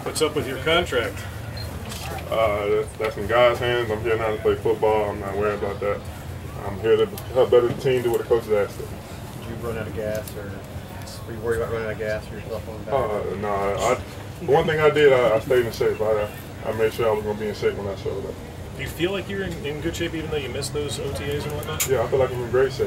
What's up with your contract? That's in God's hands. I'm here now to play football. I'm not worried about that. I'm here to help better the team, do what the coaches asked us. Did you run out of gas, or were you worried about running out of gas for yourself on the back? No. One thing I did, I stayed in shape. I made sure I was going to be in shape when I showed up. Do you feel like you're in good shape even though you missed those OTAs and whatnot? Yeah, I feel like I'm in great shape.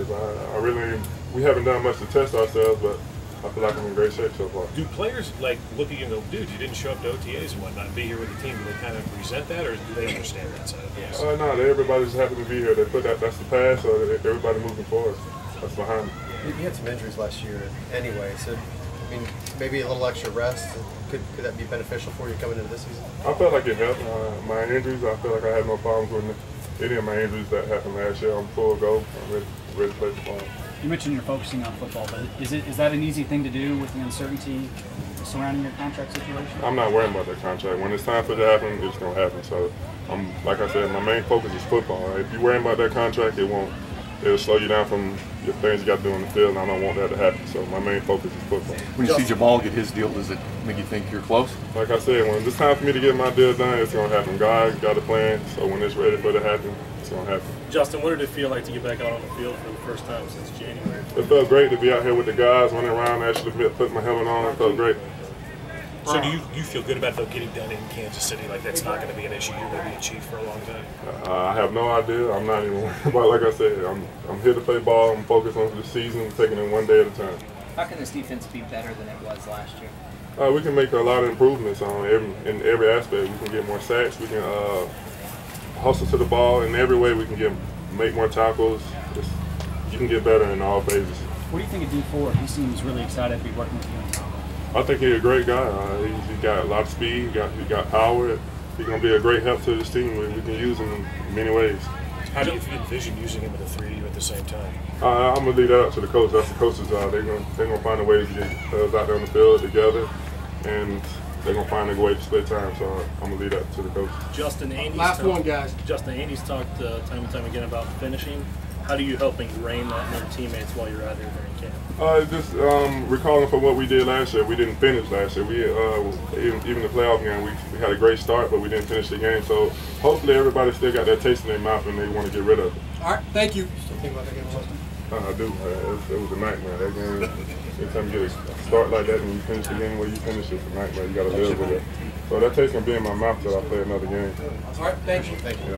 We haven't done much to test ourselves, but I feel like I'm in great shape so far. Do players like look at you and go, dude, you didn't show up to OTAs and whatnot, be here with the team? Do they kind of resent that, or do they understand that side of things? No, everybody's happy to be here. They put that's the past, so everybody moving forward. That's behind me. You had some injuries last year anyway, so I mean, maybe a little extra rest. Could that be beneficial for you coming into this season? I felt like it helped. My injuries, I feel like I had no problems with any of my injuries that happened last year. I'm full go. I'm ready to play football. You mentioned you're focusing on football, but is that an easy thing to do with the uncertainty surrounding your contract situation? I'm not worrying about that contract. When it's time for it to happen, it's going to happen. So, like I said, my main focus is football. If you're worrying about that contract, it'll slow you down from your things you got to do on the field, and I don't want that to happen. So my main focus is football. When you see Jamal get his deal, does it make you think you're close? Like I said, when it's time for me to get my deal done, it's going to happen. God got a plan, so when it's ready for it to happen, it's going to happen. Justin, what did it feel like to get back out on the field for the first time since January? It felt great to be out here with the guys, running around, actually put my helmet on. It felt great. So do you feel good about though getting done in Kansas City? Like that's not going to be an issue? You're going to be a Chief for a long time? I have no idea. I'm not even worried about it. Like I said, I'm here to play ball. I'm focused on the season, taking it one day at a time. How can this defense be better than it was last year? We can make a lot of improvements in every aspect. We can get more sacks. We can hustle to the ball in every way. We can make more tackles. You can get better in all phases. What do you think of D4? He seems really excited to be working with you on top. I think he's a great guy. He's got a lot of speed. He got power. He's going to be a great help to this team. We can use him in many ways. How do you envision using him in the 3 at the same time? I'm going to leave that up to the coach. That's the coach's job. They're going to find a way to get us out there on the field together, and they're going to find a way to split time. So I'm going to leave that to the coach. Justin, Andy's talked time and time again about finishing. How do you help ingrain that in your teammates while you're out there during camp? Just recalling from what we did last year. We didn't finish last year. We even the playoff game, we had a great start, but we didn't finish the game. So hopefully everybody still got that taste in their mouth and they want to get rid of it. All right, thank you. Still think about that game, Justin? I do. It was a nightmare. That game, anytime you get a start like that and you finish the game where you finish, it's a nightmare. You got to live with it. So that taste can be in my mouth till I play another game. All right, thank you. Thank you.